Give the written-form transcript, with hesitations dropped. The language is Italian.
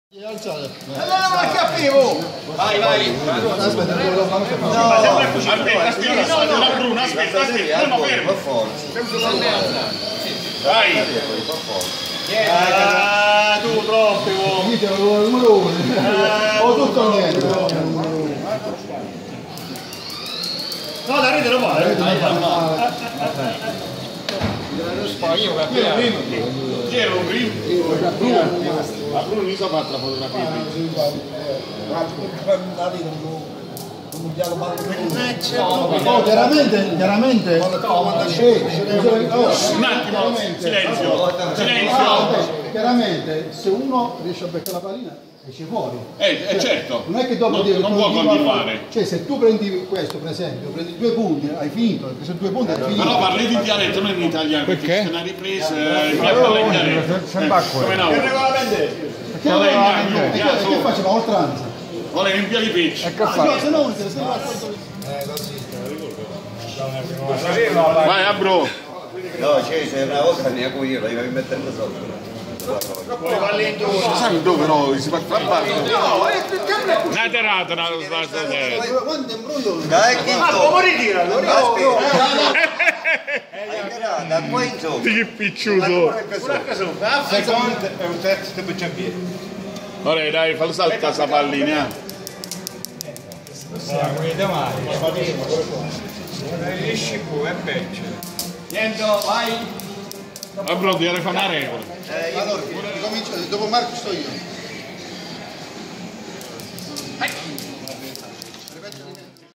Allora ma capivo! Vai, vai! Aspetta, la Bruna, aspetta, fermo! Vai! Tu troppo! dite il numero 1! O tutto o niente! No, da ridere male! C'era un primo! La Bruna mi sono fatta la fotografia! No, chiaramente un attimo, silenzio, chiaramente se uno riesce a beccare la pallina esce fuori, certo, non è che dopo non può continuare, cioè se tu prendi questo per esempio, prendi 2 punti, hai finito, perché se 2 punti hai finito. però parli in dialetto, non in italiano, perché c'è una ripresa mia parla in dialetto, come no? Che regolamento? Che facciamo oltranza? Vuole riempire i pecci. Se no vai a bro. No, c'è una volta ne ho io, la devi mettere sotto. Sai dove no? Si fa fare. Una terata, una quanto imbroglio? Dai, che come ritiralo? da qua in sopra. Che picciuto. Secondo e un terzo di bicchiere. Ora dai, fallo saltare questa pallina. Riesci più, è peggio. Niente, vai. Ma bro, devi fare una regola. Allora, ricomincio, dopo Marco sto io.